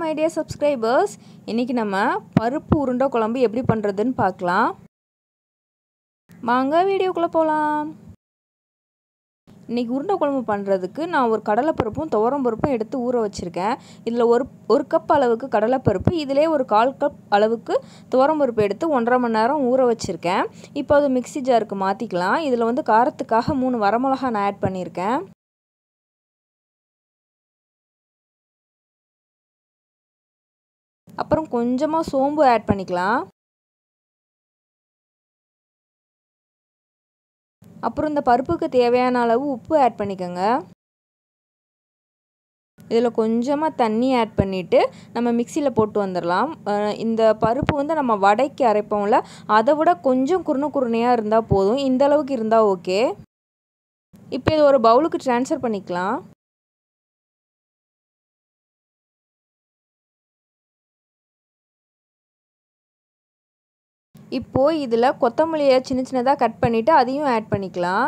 my dear subscribers. இன்னைக்கு நம்ம பருப்பு உருண்டை குழம்பு எப்படி பண்றதுன்னு பார்க்கலாம். வாங்க வீடியோக்குள்ள போலாம். இன்னைக்கு உருண்டை குழம்பு பண்றதுக்கு நான் ஒரு கடலை பருப்பும் துவரம் பருப்பும் எடுத்து ஊற வச்சிருக்கேன். இதுல ஒரு கப் அளவுக்கு கடலை பருப்பு, இதிலே ஒரு 1/4 கப் அளவுக்கு துவரம் பருப்பு எடுத்து 1.5 மணி நேரம் ஊற வச்சிருக்கேன். இப்போ அது மிக்ஸி ஜாருக்கு மாத்திக்கலாம். இதுல வந்து காரத்துக்காக 3 வரமிளகாய் நான் ஆட் பண்ணியிருக்கேன். அப்புறம் கொஞ்சமா சோம்பு ஆட் பண்ணிக்கலாம். அப்புறம் இந்த பருப்புக்கு தேவையான அளவு உப்பு ஆட் பண்ணிக்கோங்க. இதில் கொஞ்சமாக தண்ணி ஆட் பண்ணிவிட்டு நம்ம மிக்சியில் போட்டு வந்துடலாம். இந்த பருப்பு வந்து நம்ம வடைக்கு அரைப்போம்ல, அதை விட கொஞ்சம் குருணையாக இருந்தால் போதும். இந்த அளவுக்கு இருந்தால் ஓகே. இப்போ இது ஒரு பவுலுக்கு ட்ரான்ஸ்ஃபர் பண்ணிக்கலாம். இப்போ இதில் கொத்தமல்லியை சின்ன சின்னதாக கட் பண்ணிவிட்டு அதையும் ஆட் பண்ணிக்கலாம்.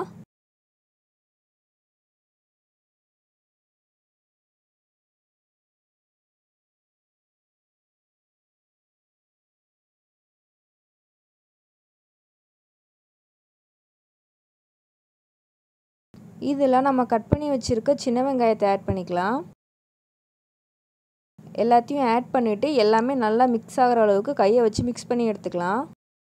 இதில் நம்ம கட் பண்ணி வச்சுருக்க சின்ன வெங்காயத்தை ஆட் பண்ணிக்கலாம். எல்லாத்தையும் ஆட் பண்ணிவிட்டு எல்லாமே நல்லா மிக்ஸ் ஆகிற அளவுக்கு கையை வச்சு மிக்ஸ் பண்ணி எடுத்துக்கலாம்.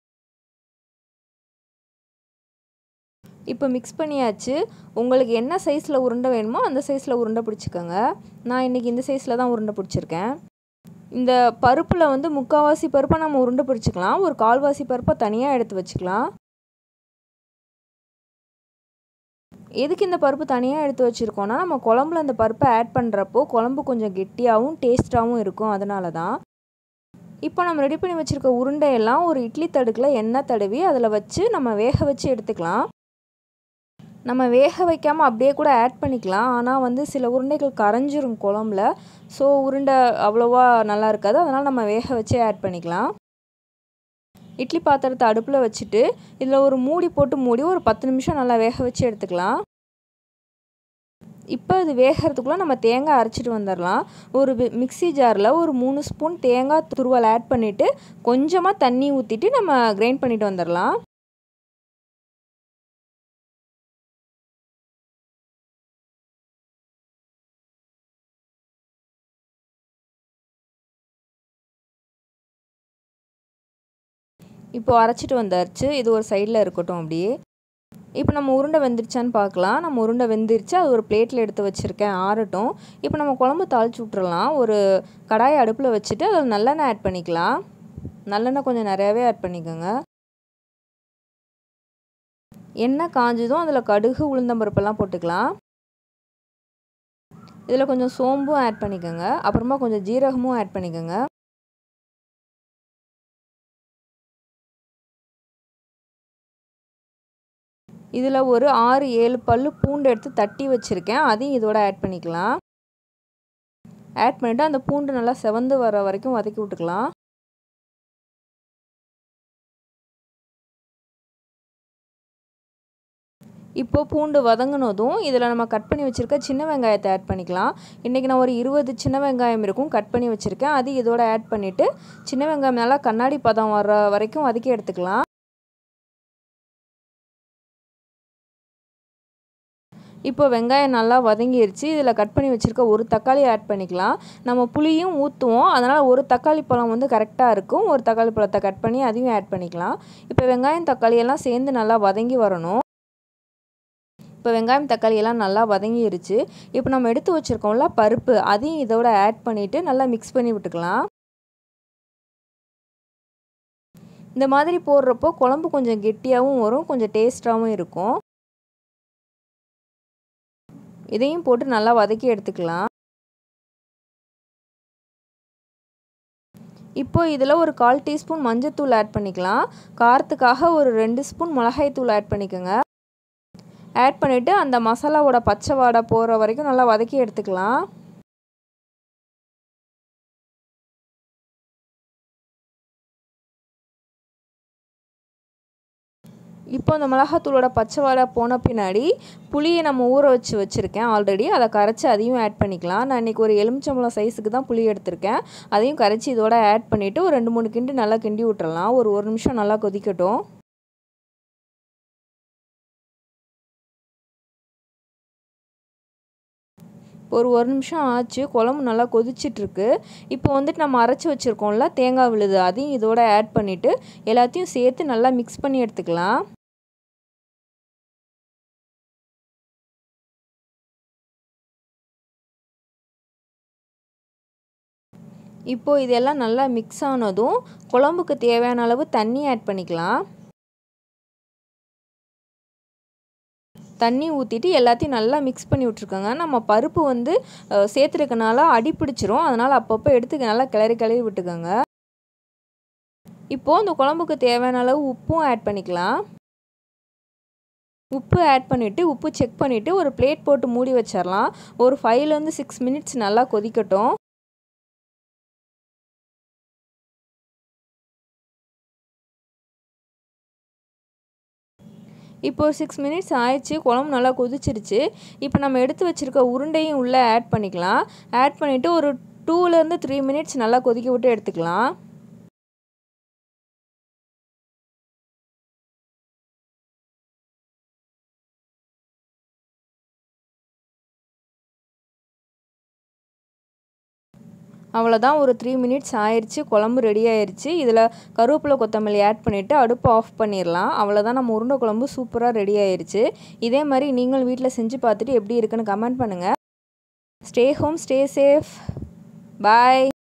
இப்போ மிக்ஸ் பண்ணியாச்சு. உங்களுக்கு என்ன சைஸில் உருண்டை வேணுமோ அந்த சைஸில் உருண்டை பிடிச்சிக்கோங்க. நான் இன்றைக்கி இந்த சைஸில் தான் உருண்டை பிடிச்சிருக்கேன். இந்த பருப்பில் வந்து 3/4 பருப்பை நம்ம உருண்டை பிடிச்சிக்கலாம். ஒரு 1/4 பருப்பை தனியாக எடுத்து வச்சுக்கலாம். எதுக்கு இந்த பருப்பு தனியாக எடுத்து வச்சுருக்கோன்னா, நம்ம குழம்புல அந்த பருப்பை ஆட் பண்ணுறப்போ குழம்பு கொஞ்சம் கெட்டியாகவும் டேஸ்ட்டாகவும் இருக்கும். அதனால தான். இப்போ நம்ம ரெடி பண்ணி வச்சுருக்க உருண்டையெல்லாம் ஒரு இட்லி தடுக்கில் எண்ணெய் தடவி அதில் வச்சு நம்ம வேக வச்சு எடுத்துக்கலாம். நம்ம வேக வைக்காமல் அப்படியே கூட ஆட் பண்ணிக்கலாம். ஆனால் வந்து சில உருண்டைகள் கரைஞ்சிரும் குழம்புல. ஸோ உருண்டை அவ்வளோவா நல்லா இருக்காது. அதனால் நம்ம வேக வச்சே ஆட் பண்ணிக்கலாம். இட்லி பாத்திரத்தை அடுப்பில் வச்சுட்டு இதில் ஒரு மூடி போட்டு மூடி ஒரு 10 நிமிஷம் நல்லா வேக வச்சு எடுத்துக்கலாம். இப்போ இது வேகிறதுக்குள்ளே நம்ம தேங்காய் அரைச்சிட்டு வந்துடலாம். ஒரு மிக்ஸி ஜாரில் ஒரு 3 ஸ்பூன் தேங்காய் துருவல் ஆட் பண்ணிவிட்டு கொஞ்சமாக தண்ணி ஊற்றிட்டு நம்ம கிரைண்ட் பண்ணிட்டு வந்துடலாம். இப்போ அரைச்சிட்டு வந்தாச்சு. இது ஒரு சைடில் இருக்கட்டும் அப்படியே. இப்போ நம்ம உருண்டை வெந்துருச்சான்னு பார்க்கலாம். நம்ம உருண்டை வெந்துருச்சு. அது ஒரு பிளேட்டில் எடுத்து வச்சுருக்கேன், ஆறட்டும். இப்போ நம்ம குழம்பு தாளித்து விட்டுறலாம். ஒரு கடாயை அடுப்பில் வச்சுட்டு அதில் நல்லெண்ணெய் ஆட் பண்ணிக்கலாம். நல்லெண்ணெய் கொஞ்சம் நிறையாவே ஆட் பண்ணிக்கோங்க. எண்ணெய் காஞ்சதும் அதில் கடுகு உளுந்தம்பருப்பெல்லாம் போட்டுக்கலாம். இதில் கொஞ்சம் சோம்பும் ஆட் பண்ணிக்கோங்க. அப்புறமா கொஞ்சம் ஜீரகமும் ஆட் பண்ணிக்கோங்க. இதில் ஒரு 6-7 பல்லு பூண்டு எடுத்து தட்டி வச்சுருக்கேன். அதையும் இதோட ஆட் பண்ணிக்கலாம். ஆட் பண்ணிவிட்டு அந்த பூண்டு நல்லா செவந்து வர வரைக்கும் வதக்கி விட்டுக்கலாம். இப்போது பூண்டு வதங்கினதும் இதில் நம்ம கட் பண்ணி வச்சுருக்க சின்ன வெங்காயத்தை ஆட் பண்ணிக்கலாம். இன்றைக்கி நான் ஒரு 20 சின்ன வெங்காயம் இருக்கும் கட் பண்ணி வச்சுருக்கேன். அது இதோட ஆட் பண்ணிவிட்டு சின்ன வெங்காயம் நல்லா கண்ணாடி பதம் வர வரைக்கும் வதக்கி எடுத்துக்கலாம். இப்போ வெங்காயம் நல்லா வதங்கிருச்சு. இதில் கட் பண்ணி வச்சுருக்க ஒரு தக்காளி ஆட் பண்ணிக்கலாம். நம்ம புளியும் ஊற்றுவோம். அதனால் ஒரு தக்காளி பழம் வந்து கரெக்டாக இருக்கும். ஒரு தக்காளி பழத்தை கட் பண்ணி அதையும் ஆட் பண்ணிக்கலாம். இப்போ வெங்காயம் தக்காளி எல்லாம் சேர்ந்து நல்லா வதங்கி வரணும். இப்போ வெங்காயம் தக்காளி எல்லாம் நல்லா வதங்கிருச்சு. இப்போ நம்ம எடுத்து வச்சுருக்கோம்ல பருப்பு, அதையும் இதோட ஆட் பண்ணிவிட்டு நல்லா மிக்ஸ் பண்ணி விட்டுக்கலாம். இந்த மாதிரி போடுறப்போ குழம்பு கொஞ்சம் கெட்டியாகவும் வரும், கொஞ்சம் டேஸ்ட்டாகவும் இருக்கும். இதையும் போட்டு நல்லா வதக்கி எடுத்துக்கலாம். இப்போ இதில் ஒரு 1/4 டீஸ்பூன் மஞ்சத்தூள் ஆட் பண்ணிக்கலாம். காரத்துக்காக ஒரு 2 ஸ்பூன் மிளகாய் தூள் ஆட் பண்ணிக்கோங்க. ஆட் பண்ணிவிட்டு அந்த மசாலாவோட பச்சை வாடை போகிற வரைக்கும் நல்லா வதக்கி எடுத்துக்கலாம். இப்போ அந்த மிளகாத்தூளோட பச்சை வாடை போன பின்னாடி புளியை நம்ம ஊற வச்சுருக்கேன் ஆல்ரெடி. அதை கரைச்சி அதையும் ஆட் பண்ணிக்கலாம். நான் இன்றைக்கி ஒரு எலுமிச்சம்பழம் சைஸுக்கு தான் புளி எடுத்திருக்கேன். அதையும் கரைச்சி இதோட ஆட் பண்ணிவிட்டு ஒரு 2-3 கிண்டு நல்லா கிண்டி விட்டுறலாம். ஒரு 1 நிமிஷம் நல்லா கொதிக்கட்டும். ஒரு 1 நிமிஷம் ஆச்சு. குழம்பு நல்லா கொதிச்சிட்ருக்கு. இப்போ வந்துட்டு நம்ம அரைச்சி வச்சுருக்கோம்ல தேங்காய் விழுது, அதையும் இதோட ஆட் பண்ணிவிட்டு எல்லாத்தையும் சேர்த்து நல்லா மிக்ஸ் பண்ணி எடுத்துக்கலாம். இப்போது இதெல்லாம் நல்லா மிக்ஸ் ஆனதும் குழம்புக்கு தேவையான அளவு தண்ணி ஆட் பண்ணிக்கலாம். தண்ணி ஊற்றிட்டு எல்லாத்தையும் நல்லா மிக்ஸ் பண்ணி விட்ருக்கோங்க. நம்ம பருப்பு வந்து சேர்த்துருக்கனால அடி பிடிச்சிரும். அதனால் அப்பப்போ எடுத்து நல்லா கிளறி விட்டுக்கோங்க. இப்போது இந்த குழம்புக்கு தேவையான அளவு உப்பும் ஆட் பண்ணிக்கலாம். உப்பு ஆட் பண்ணிவிட்டு உப்பு செக் பண்ணிவிட்டு ஒரு பிளேட் போட்டு மூடி வச்சிடலாம். ஒரு 5-6 மினிட்ஸ் நல்லா கொதிக்கட்டும். இப்போ 6 மினிட்ஸ் ஆயிடுச்சு. குழம்பு நல்லா கொதிச்சிருச்சு. இப்போ நம்ம எடுத்து வச்சுருக்க உருண்டையும் உள்ளே ஆட் பண்ணிக்கலாம். ஆட் பண்ணிவிட்டு ஒரு 2-3 மினிட்ஸ் நல்லா கொதிக்க விட்டு எடுத்துக்கலாம். அவ்வளோதான், ஒரு 3 மினிட்ஸ் ஆயிடுச்சு. குழம்பு ரெடி ஆயிடுச்சு. இதில் கருவேப்பிலை கொத்தமல்லி ஆட் பண்ணிவிட்டு அடுப்பை ஆஃப் பண்ணிடலாம். அவ்வளோதான், நம்ம உருண்டை குழம்பு சூப்பராக ரெடி ஆயிடுச்சு. இதே மாதிரி நீங்களும் வீட்டில் செஞ்சு பார்த்துட்டு எப்படி இருக்குன்னு கமெண்ட் பண்ணுங்கள். Stay home, stay safe. பாய்.